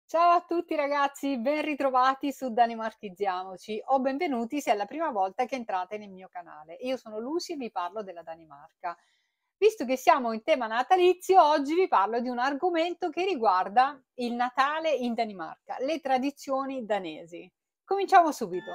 Ciao a tutti ragazzi, ben ritrovati su Danimarchizziamoci o benvenuti se è la prima volta che entrate nel mio canale. Io sono Lucy e vi parlo della Danimarca. Visto che siamo in tema natalizio, oggi vi parlo di un argomento che riguarda il Natale in Danimarca, le tradizioni danesi. Cominciamo subito.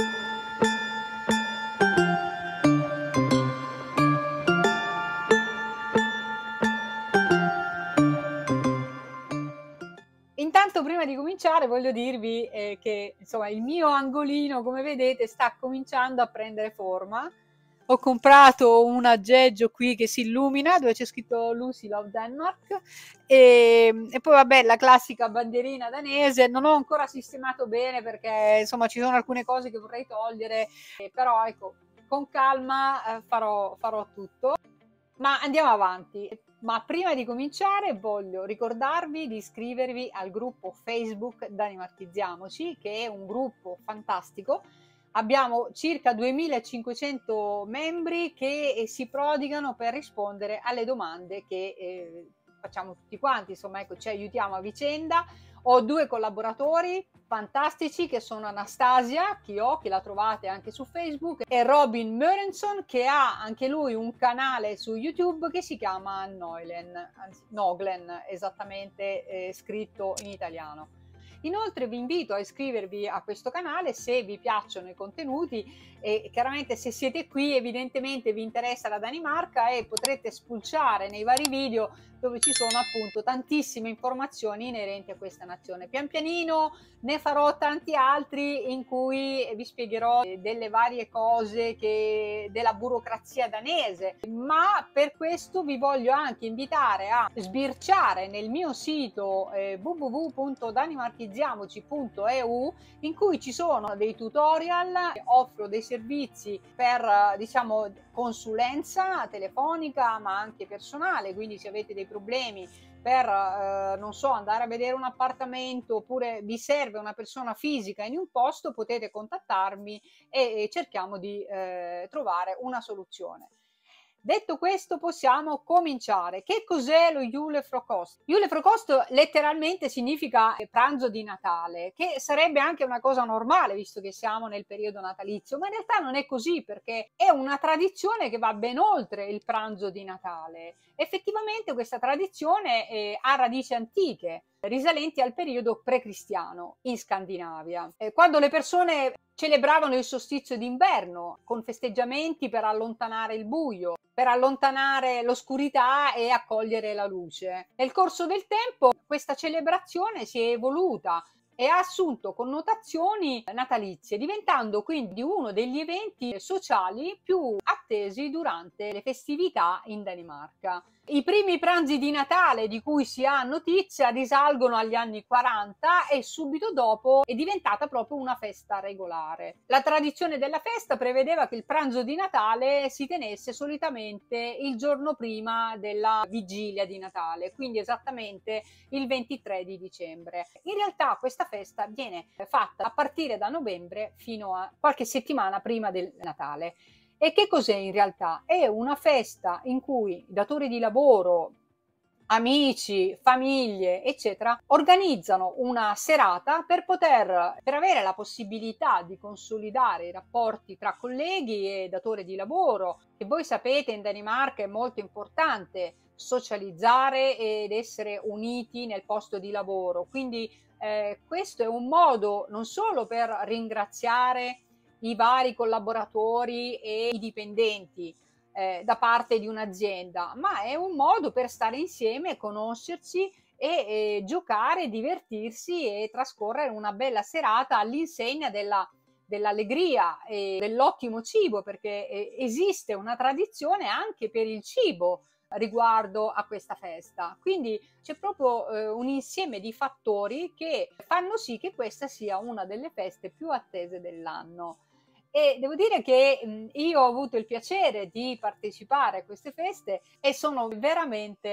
Intanto prima di cominciare voglio dirvi che insomma il mio angolino, come vedete, sta cominciando a prendere forma. Ho comprato un aggeggio qui che si illumina dove c'è scritto Lucy Love Denmark e poi vabbè la classica bandierina danese. Non ho ancora sistemato bene perché insomma ci sono alcune cose che vorrei togliere, però ecco con calma farò tutto. Ma andiamo avanti. Ma prima di cominciare voglio ricordarvi di iscrivervi al gruppo Facebook Danimarchizziamoci, che è un gruppo fantastico. Abbiamo circa 2500 membri che si prodigano per rispondere alle domande che facciamo tutti quanti, insomma ecco, ci aiutiamo a vicenda. Ho due collaboratori fantastici che sono Anastasia, che la trovate anche su Facebook, e Robin Mörenson, che ha anche lui un canale su YouTube che si chiama Noglen, esattamente scritto in italiano. Inoltre vi invito a iscrivervi a questo canale se vi piacciono i contenuti e chiaramente se siete qui evidentemente vi interessa la Danimarca e potrete spulciare nei vari video dove ci sono appunto tantissime informazioni inerenti a questa nazione. Pian pianino ne farò tanti altri in cui vi spiegherò delle varie cose della burocrazia danese, ma per questo vi voglio anche invitare a sbirciare nel mio sito www.danimarchizziamoci.eu, in cui ci sono dei tutorial, offro dei servizi per diciamo consulenza telefonica ma anche personale, quindi se avete dei problemi per non so, andare a vedere un appartamento oppure vi serve una persona fisica in un posto, potete contattarmi e cerchiamo di trovare una soluzione. Detto questo possiamo cominciare. Che cos'è lo julefrokost? Julefrokost letteralmente significa pranzo di Natale, che sarebbe anche una cosa normale visto che siamo nel periodo natalizio, ma in realtà non è così perché è una tradizione che va ben oltre il pranzo di Natale. Effettivamente questa tradizione ha radici antiche, risalenti al periodo precristiano in Scandinavia, quando le persone celebravano il solstizio d'inverno con festeggiamenti per allontanare il buio, per allontanare l'oscurità e accogliere la luce. Nel corso del tempo questa celebrazione si è evoluta e ha assunto connotazioni natalizie, diventando quindi uno degli eventi sociali più attesi durante le festività in Danimarca. I primi pranzi di Natale di cui si ha notizia risalgono agli anni 40 e subito dopo è diventata proprio una festa regolare. La tradizione della festa prevedeva che il pranzo di Natale si tenesse solitamente il giorno prima della vigilia di Natale, quindi esattamente il 23 di dicembre. In realtà questa festa viene fatta a partire da novembre fino a qualche settimana prima del Natale. E che cos'è in realtà? È una festa in cui i datori di lavoro, amici, famiglie, eccetera, organizzano una serata per avere la possibilità di consolidare i rapporti tra colleghi e datore di lavoro, che voi sapete in Danimarca è molto importante socializzare ed essere uniti nel posto di lavoro. Quindi questo è un modo non solo per ringraziare i vari collaboratori e i dipendenti da parte di un'azienda, ma è un modo per stare insieme, conoscerci e giocare, divertirsi e trascorrere una bella serata all'insegna dell'allegria e dell'ottimo cibo, perché esiste una tradizione anche per il cibo riguardo a questa festa. Quindi c'è proprio un insieme di fattori che fanno sì che questa sia una delle feste più attese dell'anno. E devo dire che io ho avuto il piacere di partecipare a queste feste e sono veramente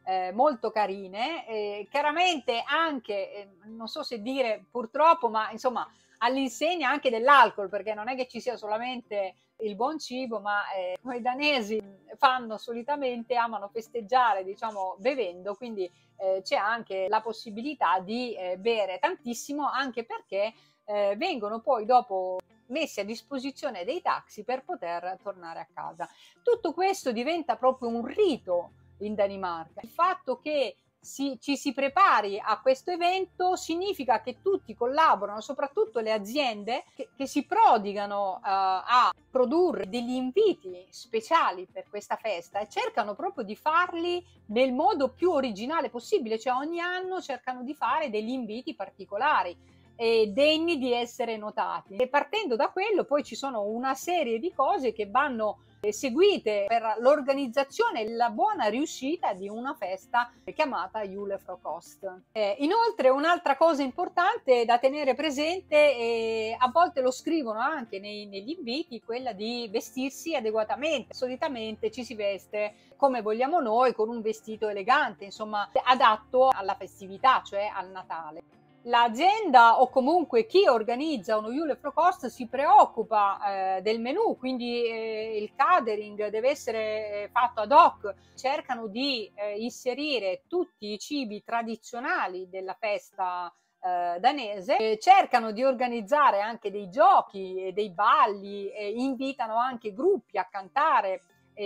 molto carine, chiaramente anche, non so se dire purtroppo, ma insomma all'insegna anche dell'alcol, perché non è che ci sia solamente il buon cibo, ma come i danesi fanno solitamente, amano festeggiare, diciamo, bevendo, quindi c'è anche la possibilità di bere tantissimo, anche perché vengono poi dopo messi a disposizione dei taxi per poter tornare a casa. Tutto questo diventa proprio un rito in Danimarca. Il fatto che ci si prepari a questo evento significa che tutti collaborano, soprattutto le aziende che si prodigano a produrre degli inviti speciali per questa festa e cercano proprio di farli nel modo più originale possibile, cioè ogni anno cercano di fare degli inviti particolari e degni di essere notati. E partendo da quello poi ci sono una serie di cose che vanno seguite per l'organizzazione e la buona riuscita di una festa chiamata Julefrokost. Inoltre un'altra cosa importante da tenere presente, a volte lo scrivono anche negli inviti, quella di vestirsi adeguatamente. Solitamente ci si veste come vogliamo noi, con un vestito elegante, insomma adatto alla festività, cioè al Natale. L'azienda o comunque chi organizza uno Julefrokost si preoccupa del menù, quindi il catering deve essere fatto ad hoc, cercano di inserire tutti i cibi tradizionali della festa danese, cercano di organizzare anche dei giochi e dei balli, invitano anche gruppi a cantare,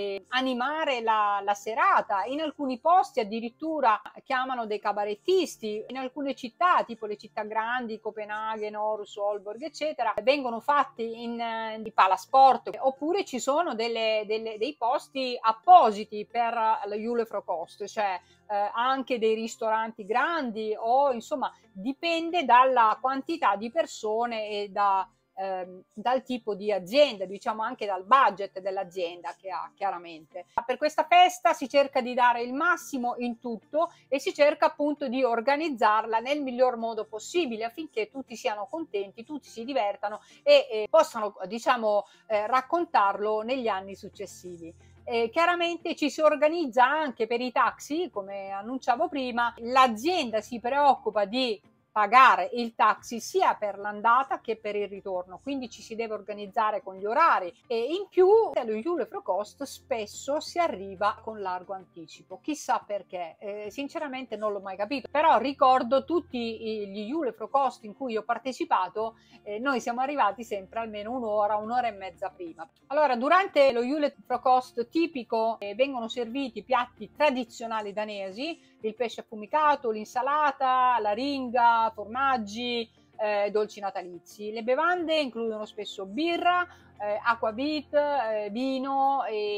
animare la serata. In alcuni posti addirittura chiamano dei cabarettisti. In alcune città, tipo le città grandi, Copenaghen, Aarhus, Aalborg, eccetera, vengono fatti in palasport, oppure ci sono dei posti appositi per la Julefrokost, cioè anche dei ristoranti grandi, o insomma dipende dalla quantità di persone e dal tipo di azienda, diciamo anche dal budget dell'azienda che ha, chiaramente. Per questa festa si cerca di dare il massimo in tutto e si cerca appunto di organizzarla nel miglior modo possibile affinché tutti siano contenti, tutti si divertano e possano, diciamo, raccontarlo negli anni successivi. Chiaramente ci si organizza anche per i taxi, come annunciavo prima, l'azienda si preoccupa di pagare il taxi sia per l'andata che per il ritorno, quindi ci si deve organizzare con gli orari e in più allo Julefrokost spesso si arriva con largo anticipo, chissà perché, sinceramente non l'ho mai capito, però ricordo tutti gli Julefrokost in cui ho partecipato, noi siamo arrivati sempre almeno un'ora e mezza prima. Allora, durante lo Julefrokost tipico vengono serviti piatti tradizionali danesi, il pesce affumicato, l'insalata, la ringa, formaggi, dolci natalizi. Le bevande includono spesso birra, acquavit, vino,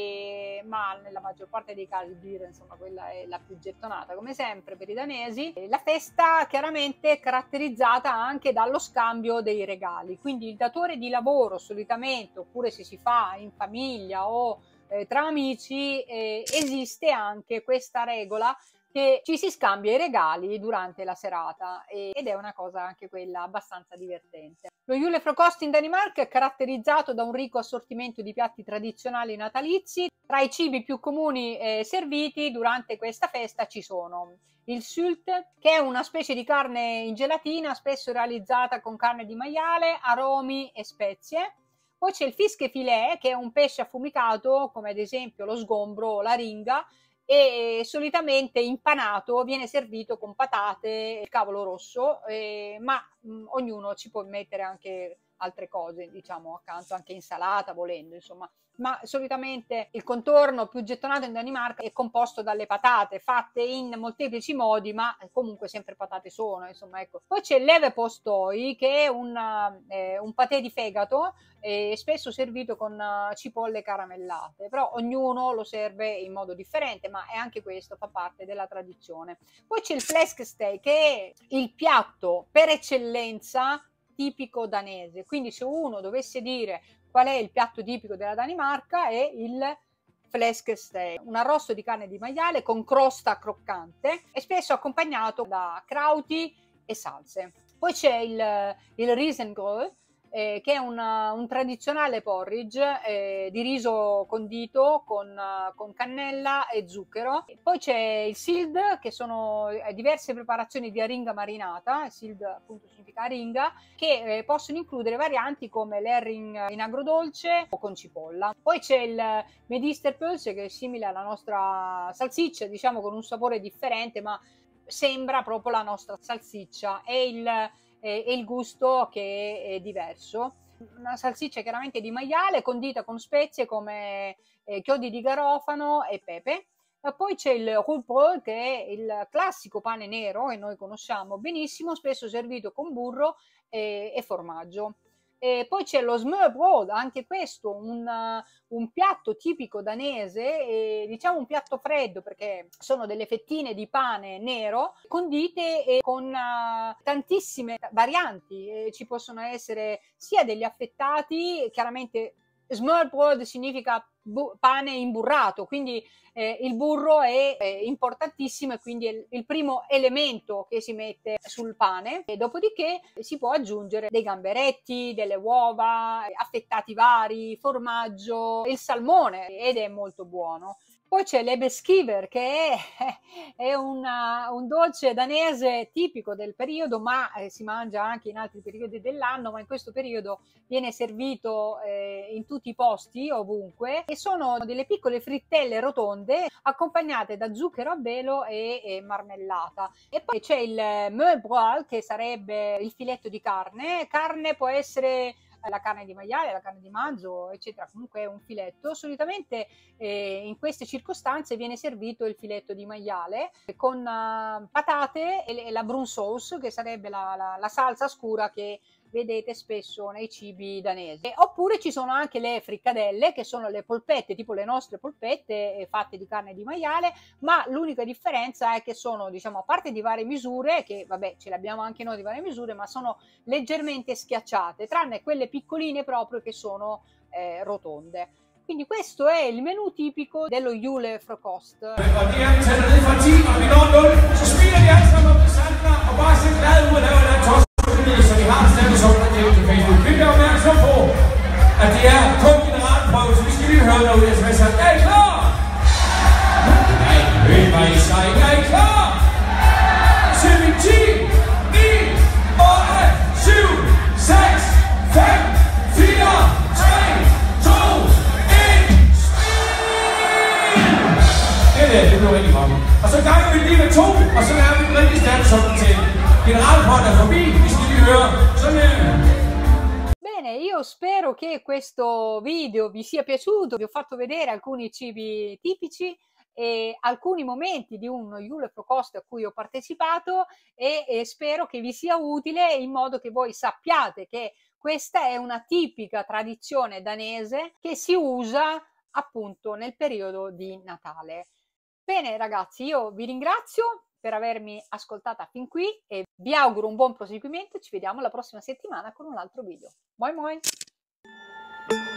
ma nella maggior parte dei casi birra, insomma quella è la più gettonata come sempre per i danesi. La festa chiaramente è caratterizzata anche dallo scambio dei regali, quindi il datore di lavoro solitamente, oppure se si fa in famiglia o tra amici, esiste anche questa regola che ci si scambia i regali durante la serata ed è una cosa anche quella abbastanza divertente. Lo Julefrokost in Danimarca è caratterizzato da un ricco assortimento di piatti tradizionali natalizi. Tra i cibi più comuni serviti durante questa festa ci sono il sylt, che è una specie di carne in gelatina, spesso realizzata con carne di maiale, aromi e spezie. Poi c'è il fiskefilet, che è un pesce affumicato, come ad esempio lo sgombro o la ringa, e solitamente impanato, viene servito con patate e cavolo rosso, ma ognuno ci può mettere anche altre cose, diciamo accanto, anche insalata volendo, insomma. Ma solitamente il contorno più gettonato in Danimarca è composto dalle patate, fatte in molteplici modi, ma comunque sempre patate sono, insomma, ecco. Poi c'è il levepostoi, che è un patè di fegato, spesso servito con cipolle caramellate, però ognuno lo serve in modo differente, ma è anche questo fa parte della tradizione. Poi c'è il flæskesteg, che è il piatto per eccellenza tipico danese, quindi se uno dovesse dire qual è il piatto tipico della Danimarca, è il flæskesteg, un arrosto di carne di maiale con crosta croccante e spesso accompagnato da crauti e salse. Poi c'è il risengrød, che è un tradizionale porridge di riso condito con cannella e zucchero. E poi c'è il sild, che sono diverse preparazioni di aringa marinata. Il sild appunto significa aringa, che possono includere varianti come l'herring in agrodolce o con cipolla. Poi c'è il medisterpölse, che è simile alla nostra salsiccia, diciamo con un sapore differente, ma sembra proprio la nostra salsiccia, e il gusto che è diverso. Una salsiccia chiaramente di maiale condita con spezie come chiodi di garofano e pepe. E poi c'è il rouleau, che è il classico pane nero che noi conosciamo benissimo, spesso servito con burro e formaggio. E poi c'è lo smørbrød, anche questo un piatto tipico danese, diciamo un piatto freddo perché sono delle fettine di pane nero condite con tantissime varianti. Ci possono essere sia degli affettati, chiaramente smørbrød significa pane imburrato, quindi il burro è importantissimo e quindi è il primo elemento che si mette sul pane, e dopodiché si può aggiungere dei gamberetti, delle uova, affettati vari, formaggio, il salmone, ed è molto buono. Poi c'è l'ebeskiver, che è un dolce danese tipico del periodo, ma si mangia anche in altri periodi dell'anno, ma in questo periodo viene servito in tutti i posti, ovunque, e sono delle piccole frittelle rotonde accompagnate da zucchero a velo e marmellata. E poi c'è il meubrød, che sarebbe il filetto di carne. Carne può essere la carne di maiale, la carne di manzo, eccetera, comunque è un filetto. Solitamente in queste circostanze viene servito il filetto di maiale con patate e la brun sauce, che sarebbe la salsa scura che vedete spesso nei cibi danesi. Oppure ci sono anche le friccadelle, che sono le polpette, tipo le nostre polpette fatte di carne di maiale, ma l'unica differenza è che sono, diciamo, a parte di varie misure, che vabbè ce le abbiamo anche noi di varie misure, ma sono leggermente schiacciate, tranne quelle piccoline proprio che sono rotonde. Quindi questo è il menù tipico dello julefrokost. Så vi har stadig sådan en del til Facebook. Vi bliver opmærksom på, at det er kun generalprøve, så vi skal lige høre derude, at jeg er I klar? Nej, hør mig i sig. Er I klar? Så vi 10, 9, 8, 7, 6, 5, 4, 3, 2, 1, det blev rigtig godt. Og så ganger vi lige med 2, og så laver vi en rigtig stærk sådan til generalprøven er forbi. Vi skal lige høre. Bene, io spero che questo video vi sia piaciuto. Vi ho fatto vedere alcuni cibi tipici e alcuni momenti di un julefrokost a cui ho partecipato, e spero che vi sia utile, in modo che voi sappiate che questa è una tipica tradizione danese che si usa appunto nel periodo di Natale. Bene ragazzi, io vi ringrazio per avermi ascoltata fin qui e vi auguro un buon proseguimento. Ci vediamo la prossima settimana con un altro video. Moi moi!